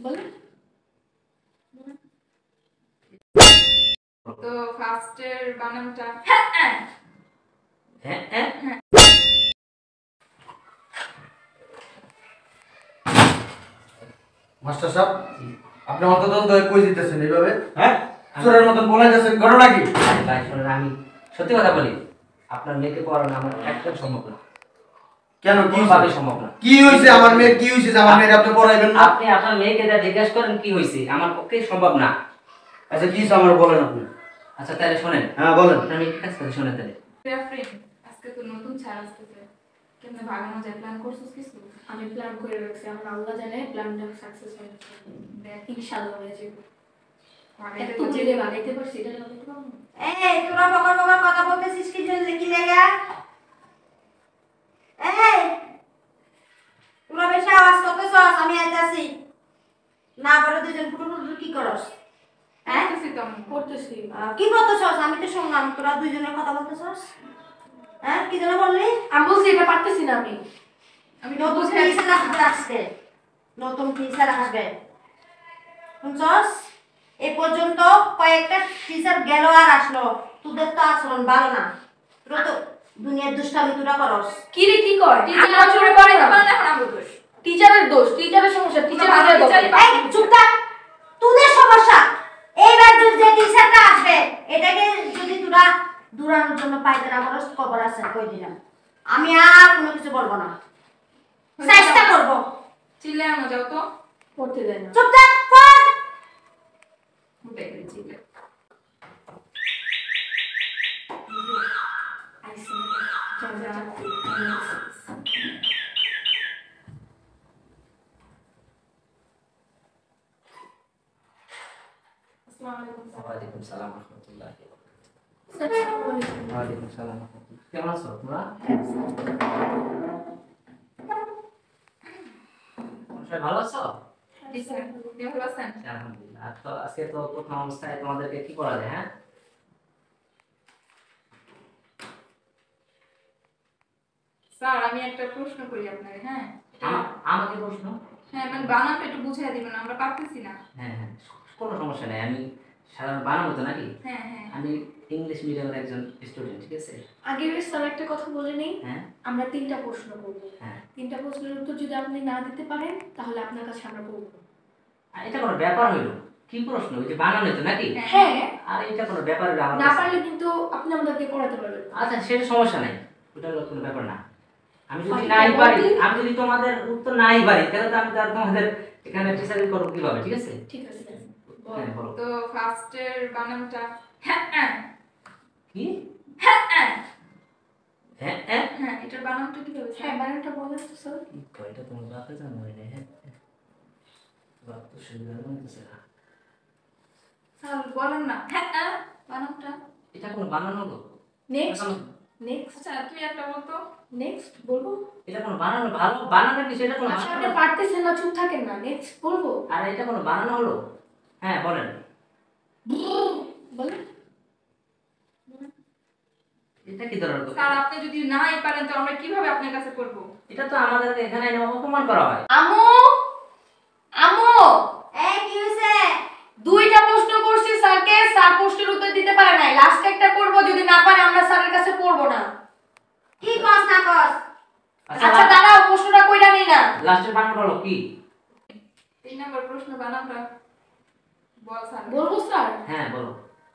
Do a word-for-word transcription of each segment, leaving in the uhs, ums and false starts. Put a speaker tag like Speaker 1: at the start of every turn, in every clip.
Speaker 1: বলেন।
Speaker 2: তো ফার্স্টের বানানটা হ্যাঁ হ্যাঁ হ্যাঁ হ্যাঁ।
Speaker 3: মাস্টার সাহেব আপনি অন্তত কই দিতেছেন এইভাবে? হ্যাঁ চোরের মতন বলে যাচ্ছেন, ঘটনা কি?
Speaker 4: ভাই শুনুন, আমি সত্যি কথা বলি, আপনার মেয়েকে পড়ানো আমার একদম সম্ভব না।
Speaker 3: কেন, কি
Speaker 4: ভাবে সম্ভব না?
Speaker 3: কি হইছে আমার মেয়ে, কি হইছে যে আমার মেয়েকে আপনি পড়াইবেন না?
Speaker 4: আপনি আপনার মেয়েকে যা জিজ্ঞাসা করেন কি হইছে, আমার পক্ষে সম্ভব না।
Speaker 3: আচ্ছা কি আমার বলেন আপনি।
Speaker 4: আচ্ছা তাহলে শুনেন।
Speaker 3: হ্যাঁ বলেন।
Speaker 4: আপনার মেয়ে কাজ করে শুনেন তাহলে।
Speaker 2: আজকে তো নতুন ছাড় আসতেছে, কেমনে ভাগানো যায় প্ল্যান করছিস কিছু?
Speaker 1: আমি প্ল্যান করে রাখছি, আমার আল্লাহ জানে প্ল্যানটা সাকসেস হয়ে যাবে। দেখ ইনশাআল্লাহ হয়ে যাবে। একটু জেলে বাগাইতে পারছি, এটা লাগাইতে পারবো।
Speaker 5: এই তোরা বকর বকর কথা বলতেছিস কি জন্য, কি লাগা? এই তোরা বেশি আওয়াজ করতেছস, আমি আইতাছি না। বলে দুজন ফুটু ফুটু কি করস? হ্যাঁ
Speaker 2: করতেছি তো আমি।
Speaker 1: করতেছি।
Speaker 5: কি করতেছস? আমি তো শুনলাম তোরা দুইজনের কথা বলতেছস। হ্যাঁ কি যেন বললি?
Speaker 1: আমি বলছি এটা পারতেছি না আমি।
Speaker 2: আমি
Speaker 5: নতুন টিচার আসবে আজকে, নতুন টিচার আসবে শুনছস? এ পর্যন্ত কয়েকটা টিচার গেল আর আসলো, তোদের তো আচরণ ভালো না। তোরা তো দুনিয়ার দুষ্টামি তোরা করস।
Speaker 1: কি রে কি কয়?
Speaker 2: টিচার চুরি করে না, এখন আমার দোষ।
Speaker 1: টিচারের দোষ, টিচারের সমস্যা, টিচার
Speaker 2: টিচার
Speaker 1: টিচার
Speaker 5: এই চুপ থাক, তোদের সমস্যা। এইবার যদি যে টিচারটা আসবে এটাকে যদি তোরা দূরানোর জন্য পাইতে না করস, খবর আছে কই দিলাম। আমি আর কোনো কিছু বলবো না, চেষ্টা করব।
Speaker 2: চিল্লে আনো যাও তো।
Speaker 1: করতে দেয় না।
Speaker 5: চুপ থাক, পড়।
Speaker 2: দেখে চিল্লে
Speaker 1: আইসি যা যা।
Speaker 4: ওয়ালাইকুম সালাম রাহমাতুল্লাহ। ওয়ালাইকুম সালাম রাহমাতুল্লাহ। কেমন আছো তোমরা? সবাই ভালো আছো?
Speaker 2: টিচার আপনি ভালো আছেন?
Speaker 4: আলহামদুলিল্লাহ। তো আজকে তো প্রথম অবস্থায় তোমাদেরকে কি করা যায়? হ্যাঁ
Speaker 2: স্যার আমি একটা প্রশ্ন করি আপনাকে। হ্যাঁ
Speaker 4: আমাকে প্রশ্ন?
Speaker 2: হ্যাঁ মানে বানানটা একটু বুঝিয়ে দিবেন, আমরা পারতেছি না।
Speaker 4: হ্যাঁ হ্যাঁ কোনো সমস্যা নেই, আমি সাধারণ বানাবো তো নাকি?
Speaker 2: হ্যাঁ হ্যাঁ
Speaker 4: আমি ইংলিশ মিডিয়ামের একজন স্টুডেন্ট, ঠিক আছে?
Speaker 1: আগে স্যার একটা কথা বলে নেই।
Speaker 4: হ্যাঁ
Speaker 1: আমরা তিনটা প্রশ্ন করব।
Speaker 4: হ্যাঁ
Speaker 1: তিনটা প্রশ্নের উত্তর যদি আপনি না দিতে পারেন তাহলে আপনার কাছে আমরা বলব।
Speaker 4: আর এটা কোনো ব্যাপার হইলো? কি প্রশ্ন, ওই যে বানানো তো নাকি?
Speaker 1: হ্যাঁ
Speaker 4: আর এটা কোনো ব্যাপার হইলো আমার
Speaker 1: না
Speaker 4: কাছে?
Speaker 1: পারলে কিন্তু আপনি আমাদেরকে পড়াতে পারবেন।
Speaker 4: আচ্ছা সেটা সমস্যা নাই, ওটা হলো কোনো ব্যাপার না। আমি যদি
Speaker 1: ফাইন,
Speaker 4: নাই পারি,
Speaker 1: বলতে-
Speaker 4: আমি যদি তোমাদের উত্তর নাই পারি তাহলে তো আমি তো আর তোমাদের এখানে টিচারিং করবো কিভাবে, ঠিক আছে?
Speaker 1: ঠিক আছে
Speaker 4: হ্যাঁ বলো।
Speaker 2: তো ফার্স্টের বানানটা হ্যাঁ হ্যাঁ
Speaker 4: কি?
Speaker 2: হ্যাঁ হ্যাঁ
Speaker 4: হ্যাঁ হ্যাঁ
Speaker 2: হ্যাঁ এটার বানানটা কি হবে?
Speaker 1: হ্যাঁ বানানটা বলেন তো স্যার।
Speaker 4: কি কয়, এটা তোমার বাপে জানো হয় না? হ্যাঁ বাপ তো সুবিধা বলতেছে না।
Speaker 2: স্যার বলেন না হ্যাঁ হ্যাঁ বানানটা।
Speaker 4: এটা কোনো বানানো হলো?
Speaker 1: নেক্সট নেক্সট
Speaker 2: আচ্ছা তুই একটা বলতো।
Speaker 1: নেক্সট বলবো।
Speaker 4: এটা কোনো বানানো, ভালো বানানো কি সেটা কোনো
Speaker 1: আচ্ছা আপনি
Speaker 4: বানানো?
Speaker 1: পারতেছেন না, চুপ থাকেন না। নেক্সট বলবো।
Speaker 4: আর এটা কোনো বানানো হলো? হ্যাঁ বলেন।
Speaker 1: বলেন।
Speaker 4: এটা কি ধরনের কথা?
Speaker 2: স্যার আপনি যদি নাই পারেন তো আমরা কিভাবে আপনার কাছে করব?
Speaker 4: এটা তো আমাদের এখানে এনে অপমান করা হয়।
Speaker 1: আমু আমু
Speaker 5: এই কি হইছে?
Speaker 1: দুইটা প্রশ্ন করছি স্যারকে, স্যার প্রশ্নের উত্তর দিতে পারে নাই। লাস্ট একটা করব, যদি না পারে আমরা স্যারের কাছে পড়ব না।
Speaker 5: কি কস না কস?
Speaker 4: আচ্ছা
Speaker 1: আচ্ছা দাঁড়াও, প্রশ্নটা কইরা নেই না।
Speaker 4: লাস্টের বানানো হলো কি?
Speaker 2: তিন নম্বর প্রশ্ন বানানটা বল স্যার।
Speaker 1: বলবো স্যার?
Speaker 4: হ্যাঁ বলো।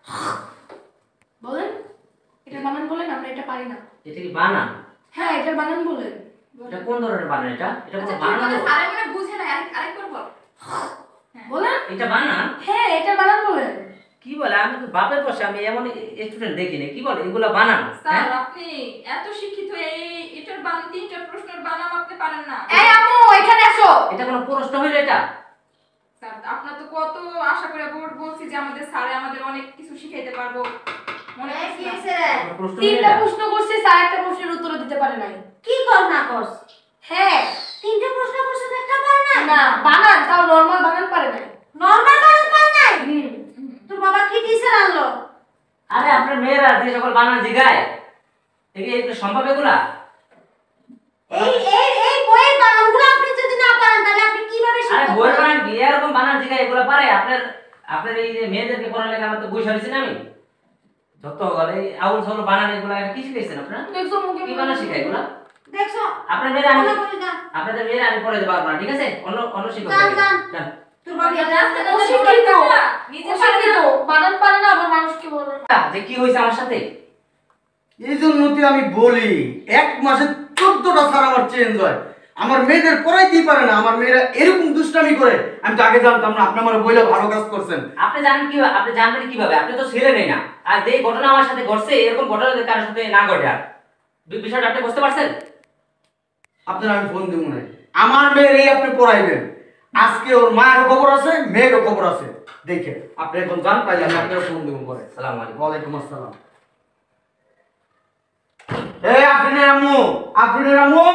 Speaker 1: বলেন। এটা বানান বলেন, আমরা এটা পারি না।
Speaker 4: এটা কি বানান?
Speaker 1: হ্যাঁ এটার বানান বলেন।
Speaker 4: এটা কোন ধরনের বানান? এটা এটা
Speaker 2: আচ্ছা
Speaker 4: কোনো
Speaker 2: তুই
Speaker 4: বানান
Speaker 2: বলে
Speaker 4: হলো?
Speaker 2: স্যার মানে বুঝে না, আরেক আরেকবার বল।
Speaker 1: বলেন।
Speaker 4: এটা বানান?
Speaker 1: হ্যাঁ এটার বানান বলেন।
Speaker 4: কি বলে, আমি তো বাপের বসে আমি এমন স্টুডেন্ট দেখিনি। কি বলে এগুলা বানান?
Speaker 2: স্যার আপনি এত শিক্ষিত, এই এটার বানান তিনটা প্রশ্নের বানান আপনি পারেন না?
Speaker 1: এই আমু এখানে আসো।
Speaker 4: এটা কোনো প্রশ্ন হইলো এটা?
Speaker 2: স্যার আপনার তো কত আশা করে বোর্ড বলছি যে আমাদের স্যারে আমাদের অনেক কিছু শিখাইতে পারবো, মনে
Speaker 5: এই কি
Speaker 2: করছি।
Speaker 5: হইছে?
Speaker 4: কোনো প্রশ্ন হইলো
Speaker 1: তিনটা
Speaker 4: এটা?
Speaker 1: প্রশ্ন করছি, স্যার একটা প্রশ্নের উত্তর দিতে পারে নাই।
Speaker 5: কি কর না কস?
Speaker 1: হ্যাঁ
Speaker 5: তিনটা প্রশ্ন করছিস, একটা পার না?
Speaker 1: না বানান, তাও নরমাল বানান পারে নাই।
Speaker 5: নরমাল বানান পার নাই?
Speaker 1: হুম
Speaker 5: তোর বাবা কি টিচার আনলো?
Speaker 4: আরে আপনার মেয়েরা যে সকল বানান জিগায়, এগুলো এগুলো সম্ভব এগুলা?
Speaker 5: এই এই এই বইয়ের বানানগুলো আপনি যদি না পারেন তাহলে আপনি কিভাবে
Speaker 4: আরে
Speaker 5: শিখবেন?
Speaker 4: বই বানান কি এরকম বানান জিগা এগুলো পারে আপনার আপনার এই যে মেয়েদেরকে পড়ালেখা আমার তো বসে রয়েছেন আমি যত গলে আউল সাউল বানান এগুলো কি শিখাইছেন আপনারা
Speaker 1: দেখছো মুখে
Speaker 4: কি বানান শিখাই এগুলো
Speaker 5: দেখছো
Speaker 4: আপনার মেয়েরা আমি
Speaker 5: মনে করি না।
Speaker 4: আপনাদের মেয়েরা আমি পড়াইতে পারবো না ঠিক আছে অন্য অন্য শিক্ষক
Speaker 5: যান,
Speaker 4: দেখেন।
Speaker 5: যান।
Speaker 4: যান।
Speaker 5: তোর বাড়ি
Speaker 1: ও শিক্ষিত
Speaker 2: নিজে
Speaker 1: ও শিক্ষিত বানান পারে না আবার মানুষকে বলে না।
Speaker 4: যে কি হয়েছে আমার সাথে
Speaker 3: এই জন্য তো আমি বলি এক মাসে চোদ্দটা স্যার আমার চেঞ্জ হয় আমার মেয়েদের পড়াইতেই পারে না আমার মেয়েরা এরকম দুষ্টামি করে আমি তো আগে জানতাম না আপনি আমার বইলে ভালো কাজ করছেন
Speaker 4: আপনি জানেন কি আপনি জানবেন কিভাবে আপনি তো ছেলে নেই না আর যে ঘটনা আমার সাথে ঘটছে এরকম ঘটনা যদি কারোর সাথে না ঘটে আর বি- বিষয়টা আপনি বুঝতে পারছেন
Speaker 3: আপনার আমি ফোন দিব না আমার মেয়ের এই আপনি পড়াইবেন আজকে ওর মায়েরও খবর আছে মেয়েরও খবর আছে দেখে আপনি এখন জান পাইলে আমি আপনার ফোন দিব পরে
Speaker 4: সালাম আলাইকুম
Speaker 3: ওয়ালাইকুম আসসালাম এই আফরিনের আম্মু আফরিনের আম্মু